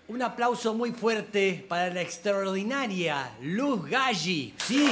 Un aplauso muy fuerte para la extraordinaria Luz Galli. ¿Sí?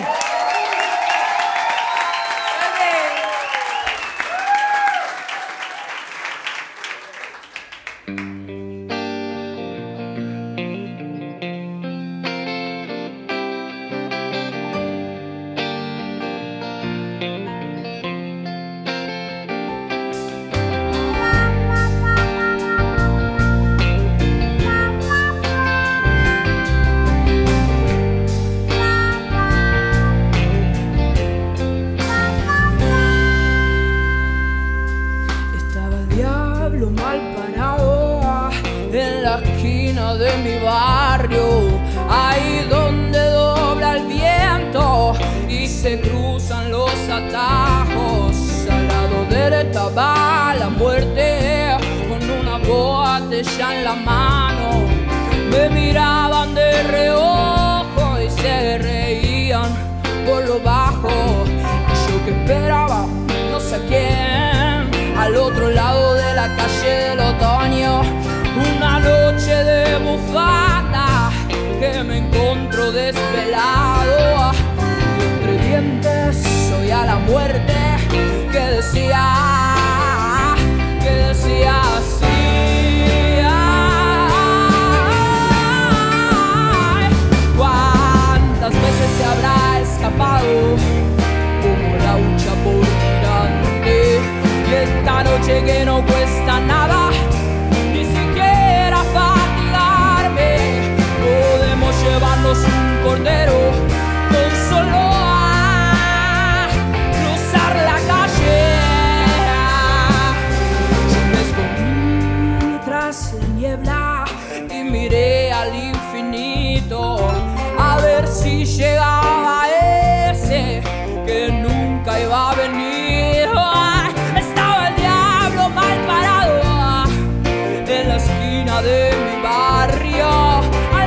De mi barrio, ahí donde dobla el viento y se cruzan los atajos. Al lado de él estaba la muerte con una botella en la mano. Me miraban de reojo y se reían por lo bajo. Y yo que esperaba no sé quién al otro lado de la calle del otoño. Una noche de bufanda que me encontró desvelado. Y entre dientes oía la muerte que decía así. ¿Cuántas veces se habrá escapado como la hucha por tirante? Y esta noche que no cuesta nada llevarnos un cordero con solo a cruzar la calle. Yo me escondí tras la niebla y miré al infinito a ver si llegaba ese que nunca iba a venir. Estaba el diablo mal parado en la esquina de mi barrio.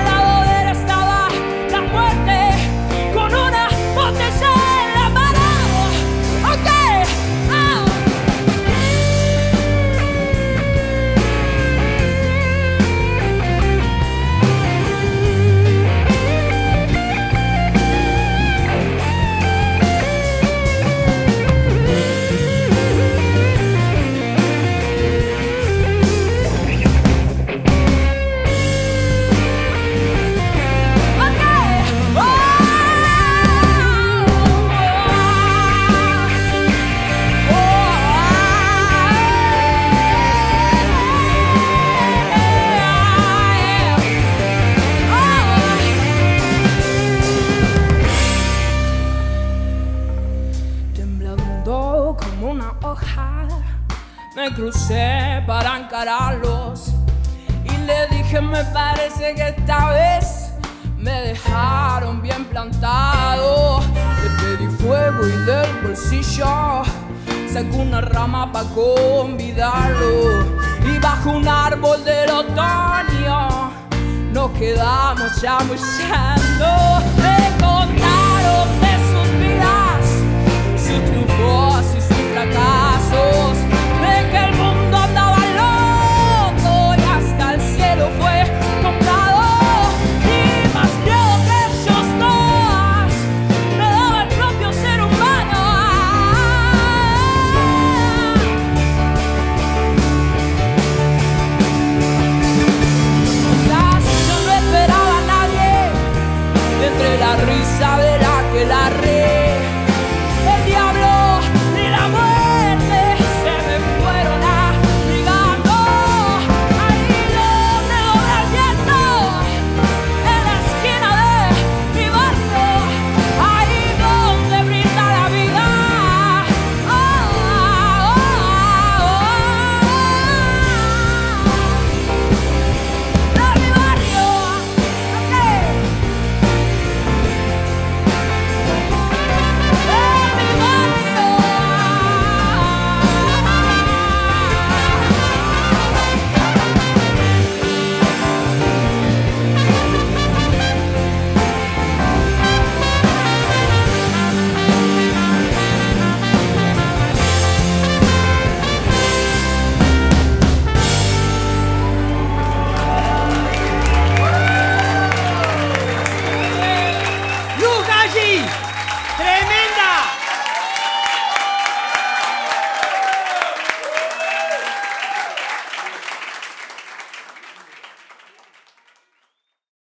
Me crucé para encararlos y le dije, me parece que esta vez me dejaron bien plantado. Le pedí fuego y del bolsillo sacó una rama para convidarlo. Y bajo un árbol del otoño nos quedamos chamullando. Me contaron